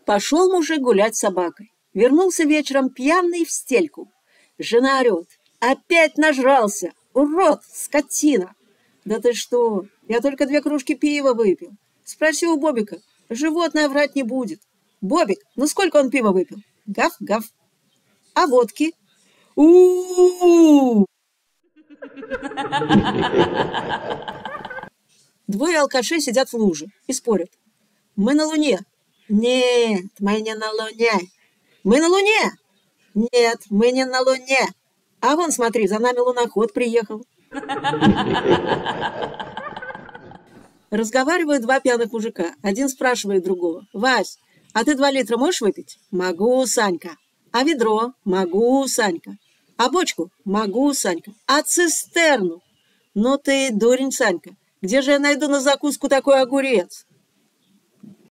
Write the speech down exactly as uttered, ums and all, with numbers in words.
Пошел мужик гулять с собакой. Вернулся вечером пьяный в стельку. Жена орет: опять нажрался! Урод, скотина! Да ты что? Я только две кружки пива выпил. Спроси у Бобика. Животное врать не будет. Бобик, ну сколько он пива выпил? Гав-гав. А водки? У-у-у! Двое алкашей сидят в луже и спорят. Мы на Луне. Нет, мы не на Луне. Мы на Луне. Нет, мы не на Луне. А вон, смотри, за нами луноход приехал. Разговаривают два пьяных мужика. Один спрашивает другого: Вась, а ты два литра можешь выпить? Могу, Санька. А ведро? Могу, Санька. А бочку? Могу, Санька. А цистерну? Ну ты дурень, Санька. Где же я найду на закуску такой огурец?